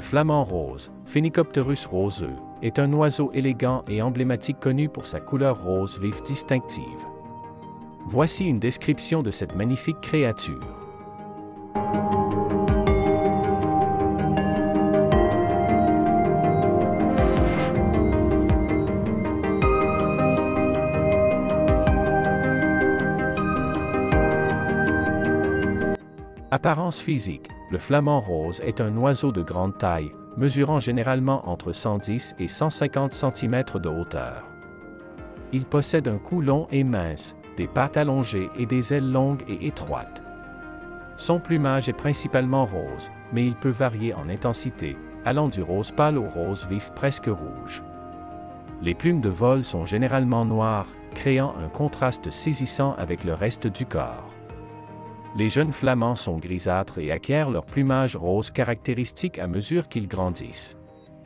flamant rose, Phoenicopterus roseux, est un oiseau élégant et emblématique connu pour sa couleur rose vif distinctive. Voici une description de cette magnifique créature. Apparence physique, le flamant rose est un oiseau de grande taille, mesurant généralement entre 110 et 150 cm de hauteur. Il possède un cou long et mince, des pattes allongées et des ailes longues et étroites. Son plumage est principalement rose, mais il peut varier en intensité, allant du rose pâle au rose vif presque rouge. Les plumes de vol sont généralement noires, créant un contraste saisissant avec le reste du corps. Les jeunes flamands sont grisâtres et acquièrent leur plumage rose caractéristique à mesure qu'ils grandissent.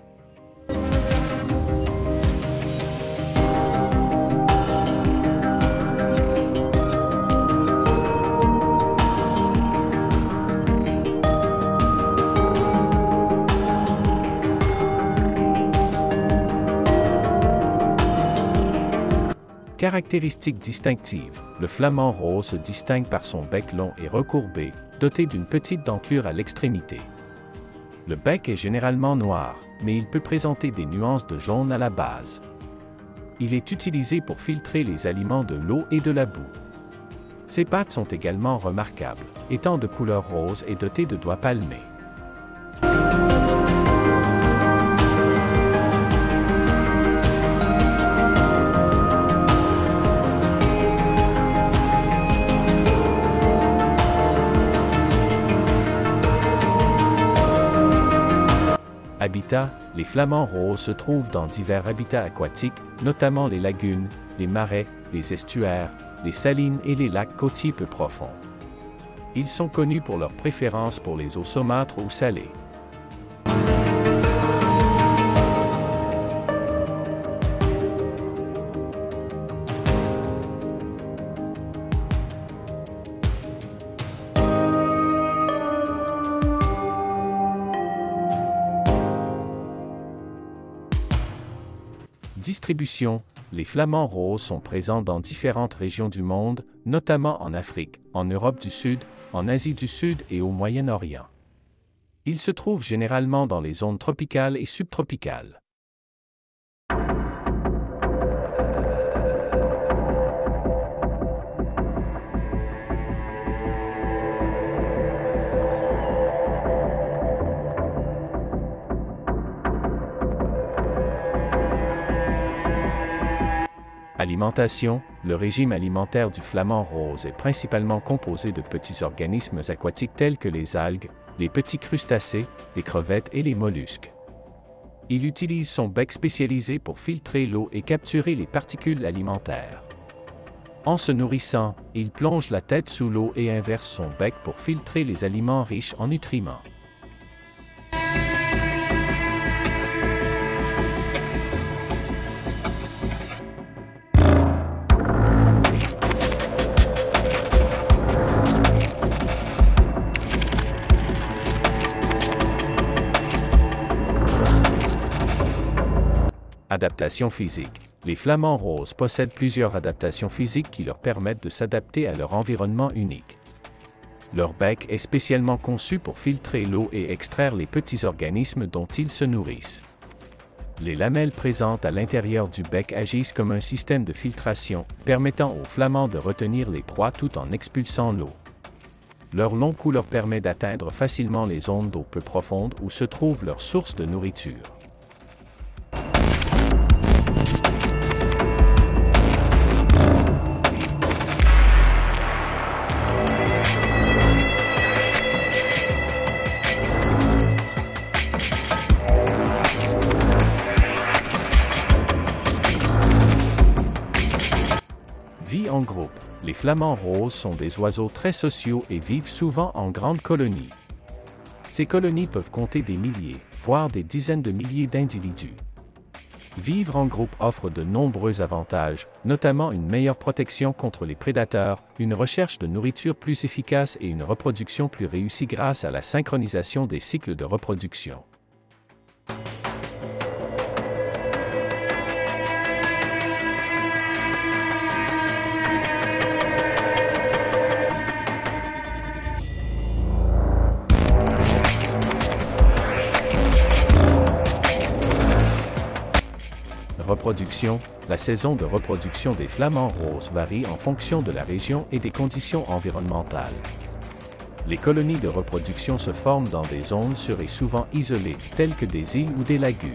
Caractéristiques distinctives, le flamant rose se distingue par son bec long et recourbé, doté d'une petite dentelure à l'extrémité. Le bec est généralement noir, mais il peut présenter des nuances de jaune à la base. Il est utilisé pour filtrer les aliments de l'eau et de la boue. Ses pattes sont également remarquables, étant de couleur rose et dotées de doigts palmés. Habitat, les flamants roses se trouvent dans divers habitats aquatiques, notamment les lagunes, les marais, les estuaires, les salines et les lacs côtiers peu profonds. Ils sont connus pour leur préférence pour les eaux saumâtres ou salées. Distribution, les flamants roses sont présents dans différentes régions du monde, notamment en Afrique, en Europe du Sud, en Asie du Sud et au Moyen-Orient. Ils se trouvent généralement dans les zones tropicales et subtropicales. Alimentation, le régime alimentaire du flamant rose est principalement composé de petits organismes aquatiques tels que les algues, les petits crustacés, les crevettes et les mollusques. Il utilise son bec spécialisé pour filtrer l'eau et capturer les particules alimentaires. En se nourrissant, il plonge la tête sous l'eau et inverse son bec pour filtrer les aliments riches en nutriments. Adaptation physique. Les flamants roses possèdent plusieurs adaptations physiques qui leur permettent de s'adapter à leur environnement unique. Leur bec est spécialement conçu pour filtrer l'eau et extraire les petits organismes dont ils se nourrissent. Les lamelles présentes à l'intérieur du bec agissent comme un système de filtration, permettant aux flamands de retenir les proies tout en expulsant l'eau. Leur long cou leur permet d'atteindre facilement les zones d'eau peu profondes où se trouve leur source de nourriture. Vie en groupe. Les flamants roses sont des oiseaux très sociaux et vivent souvent en grandes colonies. Ces colonies peuvent compter des milliers, voire des dizaines de milliers d'individus. Vivre en groupe offre de nombreux avantages, notamment une meilleure protection contre les prédateurs, une recherche de nourriture plus efficace et une reproduction plus réussie grâce à la synchronisation des cycles de reproduction. Reproduction. La saison de reproduction des flamants roses varie en fonction de la région et des conditions environnementales. Les colonies de reproduction se forment dans des zones sûres et souvent isolées, telles que des îles ou des lagunes.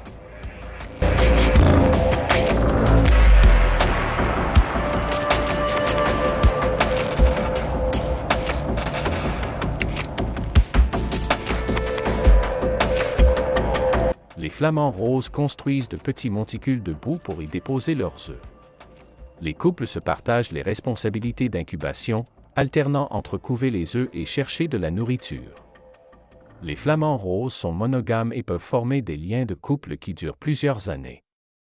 Les flamants roses construisent de petits monticules de boue pour y déposer leurs œufs. Les couples se partagent les responsabilités d'incubation, alternant entre couver les œufs et chercher de la nourriture. Les flamants roses sont monogames et peuvent former des liens de couple qui durent plusieurs années.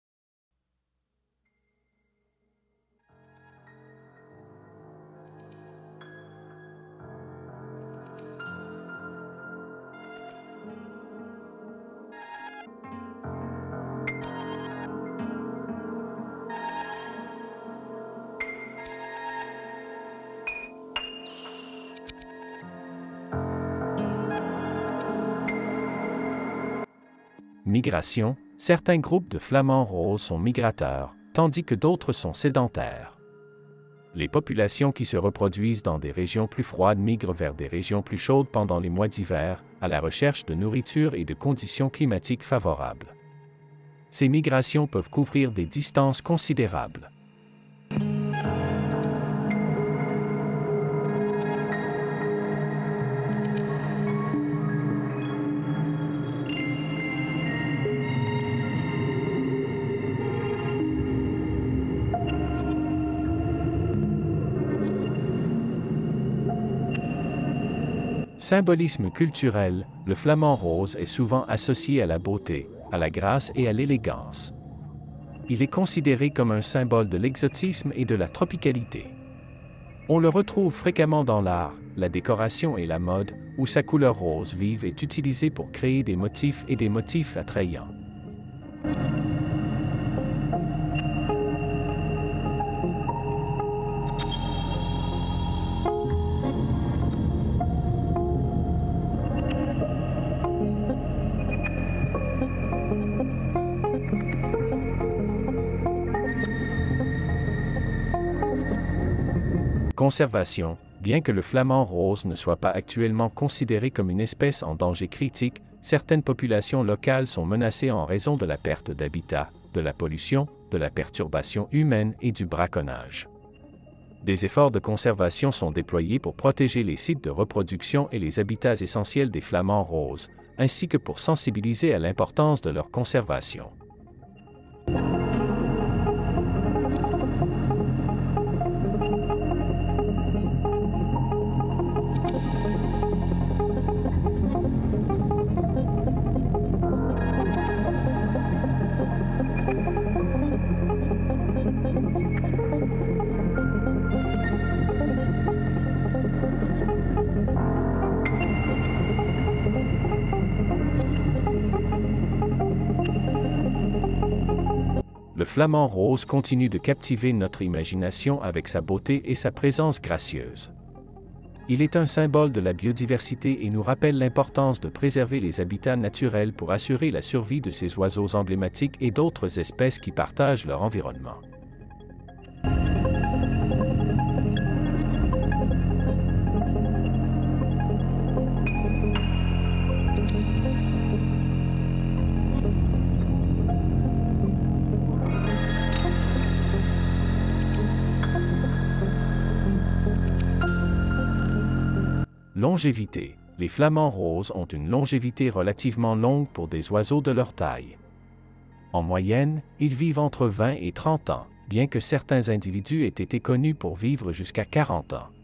Migration. Certains groupes de flamants roses sont migrateurs, tandis que d'autres sont sédentaires. Les populations qui se reproduisent dans des régions plus froides migrent vers des régions plus chaudes pendant les mois d'hiver, à la recherche de nourriture et de conditions climatiques favorables. Ces migrations peuvent couvrir des distances considérables. Symbolisme culturel, le flamant rose est souvent associé à la beauté, à la grâce et à l'élégance. Il est considéré comme un symbole de l'exotisme et de la tropicalité. On le retrouve fréquemment dans l'art, la décoration et la mode, où sa couleur rose vive est utilisée pour créer des motifs et des motifs attrayants. Conservation. Bien que le flamant rose ne soit pas actuellement considéré comme une espèce en danger critique, certaines populations locales sont menacées en raison de la perte d'habitat, de la pollution, de la perturbation humaine et du braconnage. Des efforts de conservation sont déployés pour protéger les sites de reproduction et les habitats essentiels des flamants roses, ainsi que pour sensibiliser à l'importance de leur conservation. Le flamant rose continue de captiver notre imagination avec sa beauté et sa présence gracieuse. Il est un symbole de la biodiversité et nous rappelle l'importance de préserver les habitats naturels pour assurer la survie de ces oiseaux emblématiques et d'autres espèces qui partagent leur environnement. Longévité. Les flamants roses ont une longévité relativement longue pour des oiseaux de leur taille. En moyenne, ils vivent entre 20 et 30 ans, bien que certains individus aient été connus pour vivre jusqu'à 40 ans.